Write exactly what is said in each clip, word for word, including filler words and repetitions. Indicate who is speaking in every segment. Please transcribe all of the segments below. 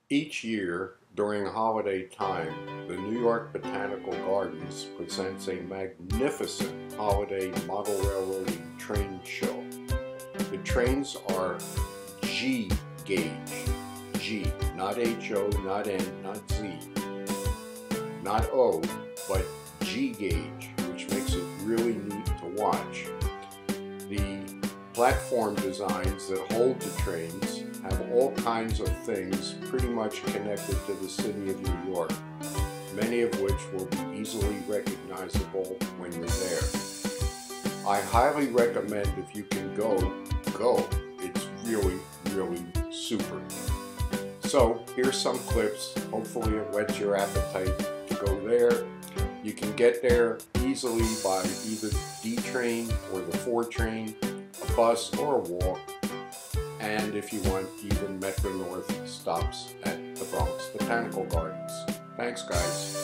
Speaker 1: Each year, during holiday time, the New York Botanical Gardens presents a magnificent holiday model railroading train show. The trains are G gauge, G, not H O, not N, not Z, not O, but G gauge, which makes it really neat to watch. The platform designs that hold the trains have all kinds of things pretty much connected to the city of New York, many of which will be easily recognizable when you're there. I highly recommend, if you can go, go. It's really, really super. So here's some clips. Hopefully it whets your appetite to go there. You can get there easily by either the D train or the four train, a bus or a walk. And if you want, even Metro North stops at the Bronx Botanical Gardens. Thanks, guys.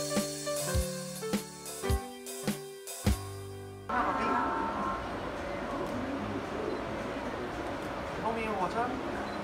Speaker 2: 后面有火车。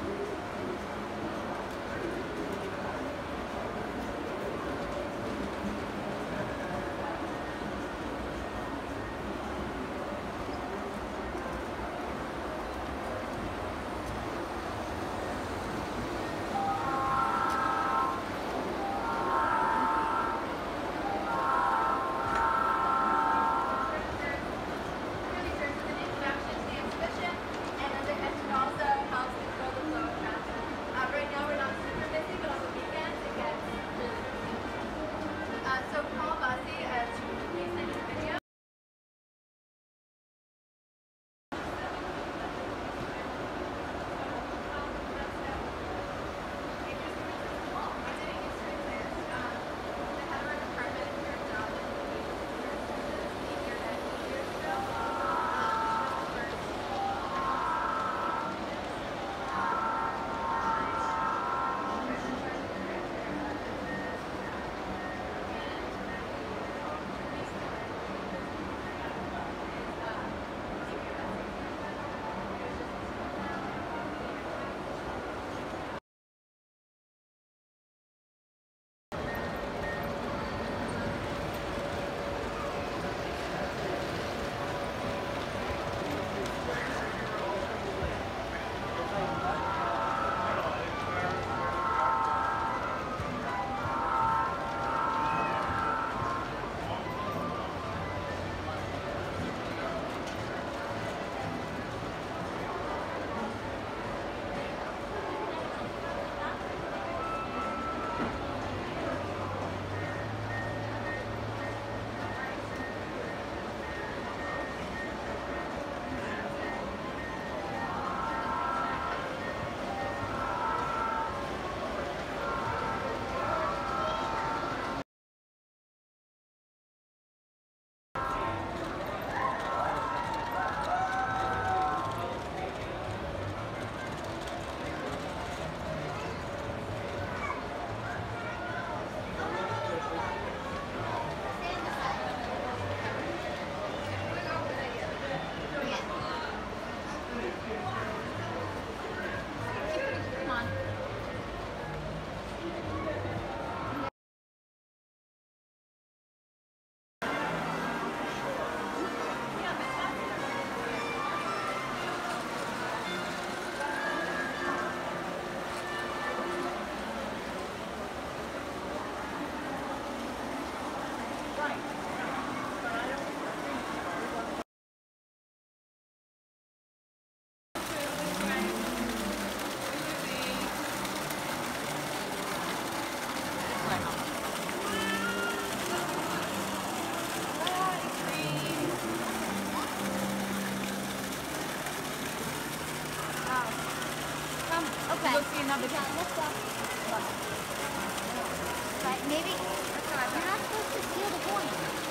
Speaker 3: Okay. Let's see another time. Let's go. Right, maybe you're not supposed to steal the point.